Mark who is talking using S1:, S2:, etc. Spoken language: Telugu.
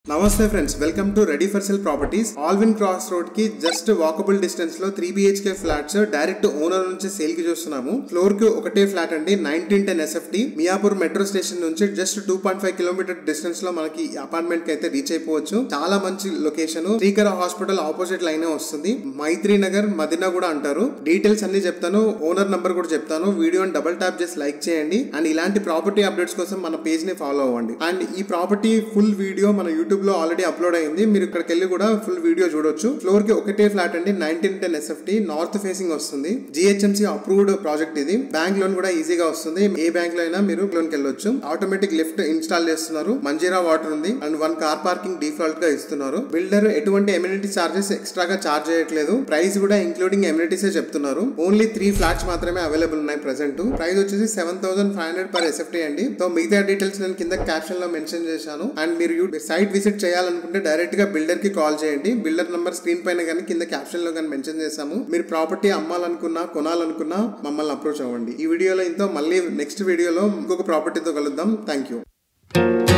S1: నమస్తే friends, welcome to ready for sale properties. Alwin cross road కి జస్ట్ వాకబుల్ డిస్టెన్స్ లో 3 BHK ఫ్లాట్స్ డైరెక్ట్ ఓనర్ నుంచి సేల్ కి చూస్తున్నాము. ఫ్లోర్ కి ఒకటే ఫ్లాట్ అండి, 1910 SFT. మియాపూర్ మెట్రో స్టేషన్ నుంచి జస్ట్ 2.5 కిలోమీటర్ డిస్టెన్స్ లో మనకి అపార్ట్మెంట్ కి అయితే రీచ్ అయిపోవచ్చు. చాలా మంచి location. Srikara hospital opposite line వస్తుంది. మైత్రి నగర్ మదీనా కూడా అంటారు. డీటెయిల్స్ అన్ని చెప్తాను, ఓనర్ నంబర్ కూడా చెప్తాను. వీడియోని డబుల్ ట్యాప్ చేసి లైక్ చేయండి. అండ్ ఇలాంటి ప్రాపర్టీ అప్డేట్స్ కోసం మన పేజ్ ని ఫాలో అవ్వండి. అండ్ ఈ ప్రాపర్టీ ఫుల్ వీడియో మన యూట్యూబ్ లో ఆల్రెడీ అప్లోడ్ అయింది, మీరు ఇక్కడికి వెళ్ళి కూడా ఫుల్ వీడియో చూడొచ్చు. ఫ్లోర్ కి ఒకటే ఫ్లాట్ అండి, 1910 SFT. నార్త్ ఫేసింగ్ వస్తుంది. GHMC అప్రూవ్డ్ ప్రాజెక్ట్ ఇది. బ్యాంక్ లోన్ కూడా ఈజీగా వస్తుంది. ఏ బ్యాంక్ లో అయినా మీరు లోన్ కి వెళ్ళొచ్చు. ఆటోమేటిక్ లిఫ్ట్ ఇన్స్టాల్ చేస్తున్నారు. మంజీరా వాటర్ ఉంది అండ్ 1 కార్ పార్కింగ్ డిఫాల్ట్ గా ఇస్తున్నారు. బిల్డర్ ఎటువంటి ఎమ్యూనిటీ చార్జెస్ ఎక్స్ట్రాగా చార్జ్ చేయట్లేదు. ప్రైస్ కూడా ఇంక్లూడింగ్ ఎమ్యూనిటీస్ చెప్తున్నారు. ఓన్లీ 3 ఫ్లాట్స్ మాత్రమే అవైలబుల్ ఉన్నాయి ప్రెసెంట్. ప్రైస్ వచ్చేసి 7500 per SFT అండి. సో మిగతా డీటెయిల్స్ నేను కింద క్యాప్షన్ లో మెన్షన్ చేశాను. అండ్ మీరు సైట్ విజిట్ చేయాలనుకుంటే డైరెక్ట్ గా బిల్డర్ కి కాల్ చేయండి. బిల్డర్ నంబర్ స్క్రీన్ పైన కానీ కింద క్యాప్షన్ లో కానీ మెన్షన్ చేసాము. మీరు ప్రాపర్టీ అమ్మాలనుకున్నా కొనాలనుకున్నా మమ్మల్ని అప్రోచ్ అవ్వండి. ఈ వీడియోలో ఇంతో, మళ్ళీ నెక్స్ట్ వీడియోలో ఇంకొక ప్రాపర్టీతో కలుద్దాం. Thank you.